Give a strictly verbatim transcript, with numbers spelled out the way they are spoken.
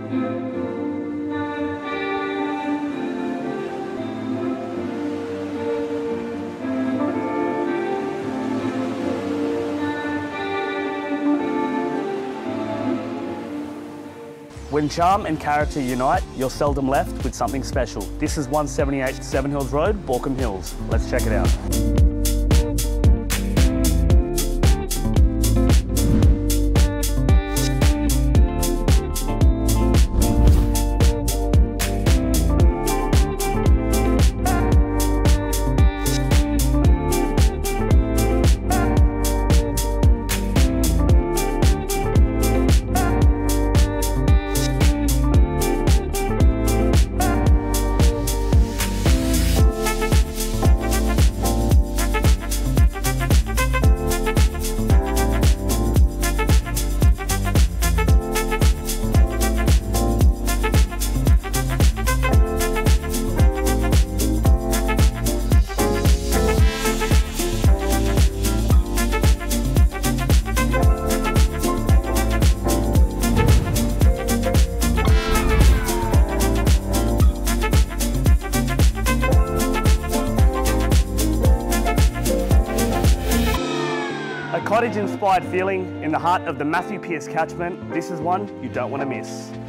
When charm and character unite, you're seldom left with something special. This is one seventy-eight Seven Hills Road, Baulkham Hills. Let's check it out. A cottage-inspired feeling in the heart of the Matthew Pearce catchment. This is one you don't want to miss.